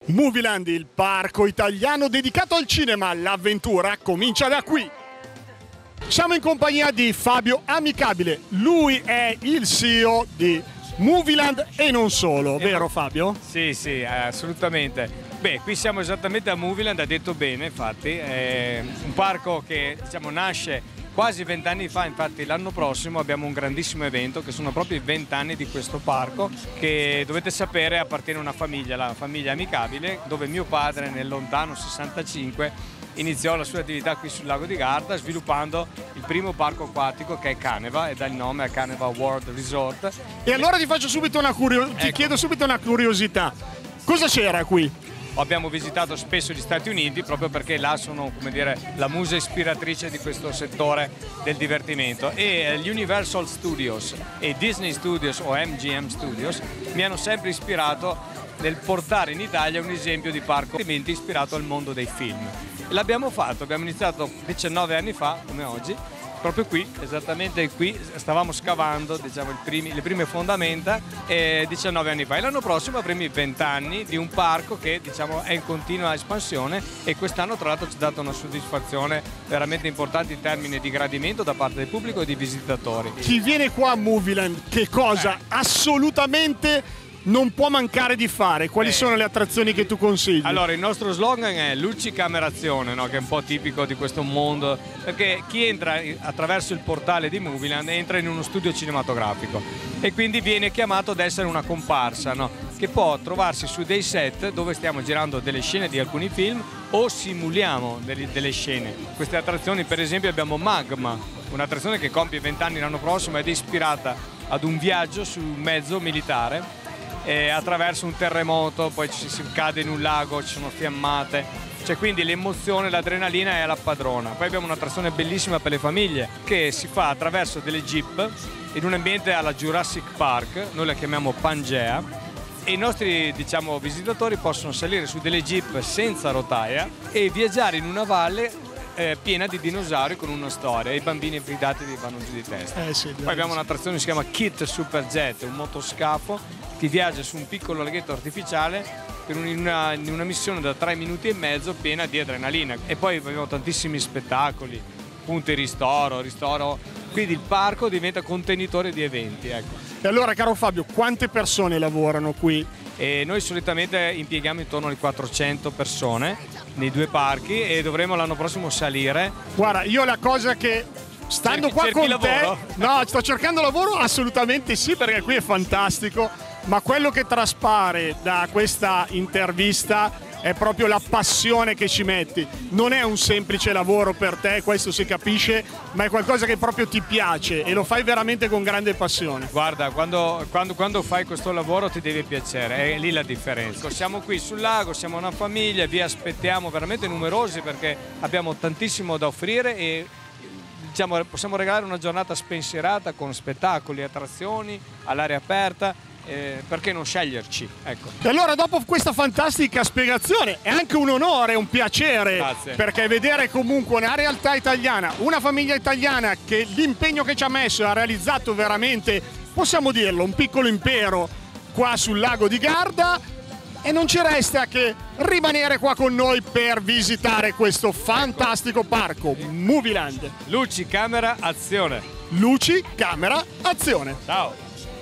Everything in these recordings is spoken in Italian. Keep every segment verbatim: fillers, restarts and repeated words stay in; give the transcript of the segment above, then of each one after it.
Movieland, il parco italiano dedicato al cinema. L'avventura comincia da qui. Siamo in compagnia di Fabio Amicabile. Lui è il C E O di Movieland e non solo, vero Fabio? Sì, sì, assolutamente. Beh, qui siamo esattamente a Movieland, ha detto bene, infatti. È un parco che, diciamo, nasce quasi vent'anni fa. Infatti l'anno prossimo abbiamo un grandissimo evento che sono proprio i vent'anni di questo parco, che dovete sapere appartiene a una famiglia, la famiglia Amicabile, dove mio padre nel lontano sessantacinque iniziò la sua attività qui sul lago di Garda sviluppando il primo parco acquatico che è Caneva, e dà il nome a Caneva World Resort. E allora ti faccio subito una curiosità, ti Ecco. chiedo subito una curiosità. Cosa c'era qui? Abbiamo visitato spesso gli Stati Uniti proprio perché là sono, come dire, la musa ispiratrice di questo settore del divertimento, e gli Universal Studios e Disney Studios o M G M Studios mi hanno sempre ispirato nel portare in Italia un esempio di parco ispirato al mondo dei film. L'abbiamo fatto, abbiamo iniziato diciannove anni fa, come oggi, proprio qui, esattamente qui, stavamo scavando, diciamo, il primi, le prime fondamenta eh, diciannove anni fa, e l'anno prossimo avremo i venti anni di un parco che, diciamo, è in continua espansione, e quest'anno tra l'altro ci ha dato una soddisfazione veramente importante in termini di gradimento da parte del pubblico e di visitatori. Chi viene qua a Movieland, che cosa Eh. assolutamente non può mancare di fare? Quali Eh. sono le attrazioni che tu consigli? Allora, il nostro slogan è Luci Camera Azione, no? Che è un po' tipico di questo mondo, perché chi entra attraverso il portale di Movieland entra in uno studio cinematografico e quindi viene chiamato ad essere una comparsa, no? Che può trovarsi su dei set dove stiamo girando delle scene di alcuni film o simuliamo delle, delle scene. Queste attrazioni, per esempio, abbiamo Magma, un'attrazione che compie venti anni l'anno prossimo ed è ispirata ad un viaggio su un mezzo militare. E attraverso un terremoto, poi ci si cade in un lago, ci sono fiammate, cioè quindi l'emozione, l'adrenalina è alla padrona. Poi abbiamo un'attrazione bellissima per le famiglie che si fa attraverso delle jeep in un ambiente alla Jurassic Park, noi la chiamiamo Pangea, e i nostri, diciamo, visitatori possono salire su delle jeep senza rotaia e viaggiare in una valle Eh, piena di dinosauri con una storia, e i bambini fidati vanno giù di testa. Eh sì, Poi abbiamo un'attrazione che si chiama Kit Superjet, un motoscafo che viaggia su un piccolo laghetto artificiale per un- in una, in una missione da tre minuti e mezzo piena di adrenalina. E poi abbiamo tantissimi spettacoli, punti ristoro, ristoro, quindi il parco diventa contenitore di eventi, ecco. E allora, caro Fabio, quante persone lavorano qui? E noi solitamente impieghiamo intorno alle quattrocento persone nei due parchi e dovremo l'anno prossimo salire. Guarda, io la cosa che stando Cerchi- qua cerchi con lavoro? te, no, sto cercando lavoro, assolutamente sì, perché qui è fantastico, ma quello che traspare da questa intervista è proprio la passione che ci metti. Non è un semplice lavoro per te, questo si capisce, ma è qualcosa che proprio ti piace e lo fai veramente con grande passione. Guarda, quando, quando- quando fai questo lavoro ti deve piacere, è lì la differenza. Siamo qui sul lago, siamo una famiglia, vi aspettiamo veramente numerosi perché abbiamo tantissimo da offrire e, diciamo, possiamo regalare una giornata spensierata con spettacoli, attrazioni all'aria aperta. Eh, perché non sceglierci? Ecco. E allora, dopo questa fantastica spiegazione, è anche un onore, un piacere, Grazie. perché vedere comunque una realtà italiana, una famiglia italiana che l'impegno che ci ha messo ha realizzato veramente, possiamo dirlo, un piccolo impero qua sul lago di Garda, e non ci resta che rimanere qua con noi per visitare questo fantastico parco, Movieland. Luci, camera, azione. Luci, camera, azione. Ciao.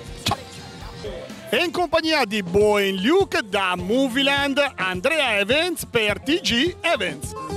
E in compagnia di Boeing Luke da Movieland, Andrea Evans per T G Evans.